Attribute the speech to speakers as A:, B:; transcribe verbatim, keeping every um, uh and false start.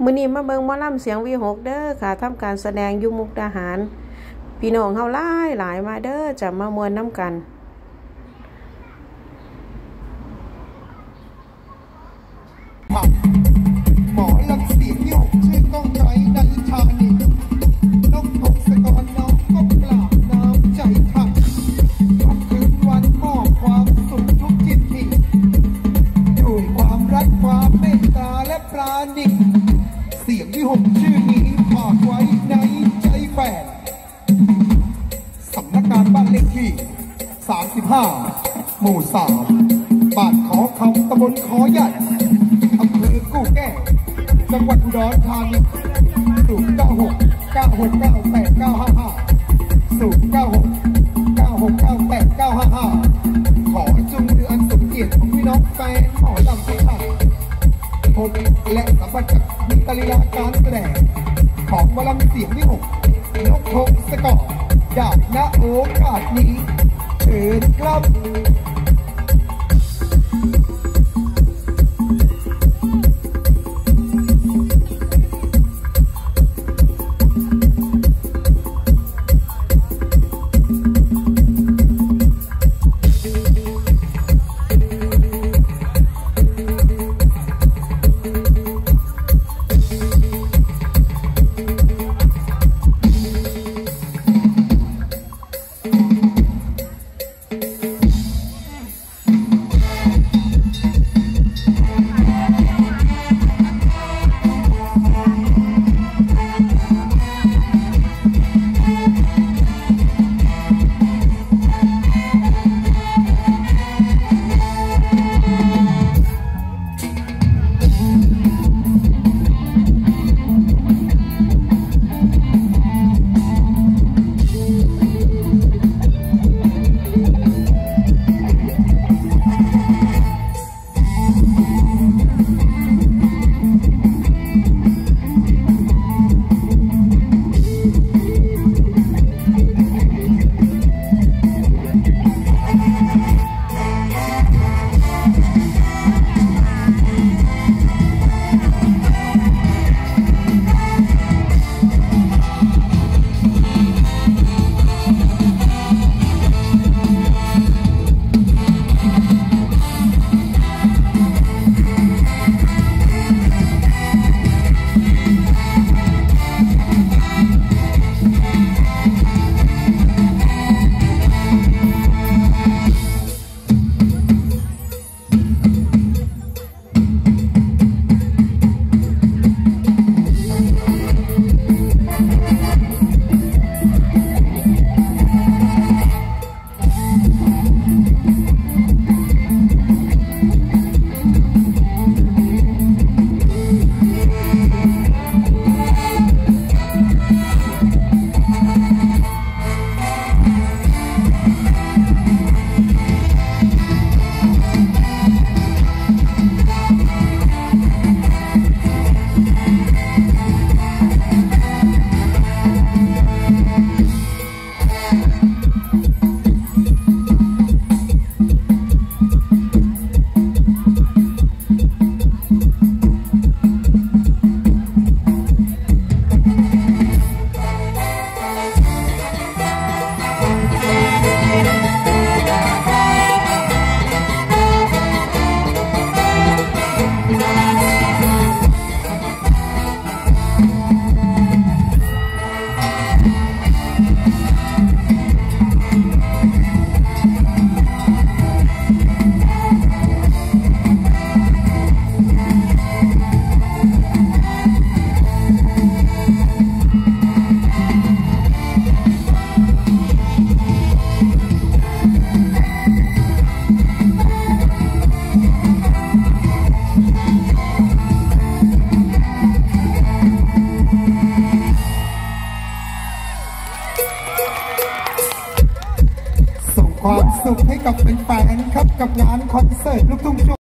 A: มื้อนี้มาเบิ่งหมอลำเสียงวีหกเด้อค่ะทำการแสดงอยู่มุกดาหารพี่น้องเฮาหลายหลายมาเด้อจะมามวนน้ำกัน
B: หมอลำเสียงวีหกชื่อก้องใจดันชานีน้องพงศกรน้องก็กราบน้ำใจท่านทุกคืนวันมอบความสุขทุกทิศที่ด้วยความรักความเมตตาและปราณีเสียงวีหกชื่อนี้ฝากไว้ในใจแฟนสำนักงานบ้านเลขที่สามสิบห้าหมู่สามบ้านขอคำตำบลขอใหญ่อำเภอกู้แก้วจังหวัดอุดรธานีศูนย์เก้าหกเก้าหกเก้าแปดเก้าห้าห้าศูนย์เก้าหกเก้าหกเก้าแปดเก้าห้าห้าขอจุงเรืออันสมเกียรติของพี่น้องแฟนหมอลำทุกท่านพบและสัมผัสกับมิตรลีลาการแสดงของหมอลำเสียงวีหกนกพงศกรจากณโอกาสนี้เชิญครับความสุขให้กับแฟนๆครับกับงานคอนเสิร์ตลูกทุ่ง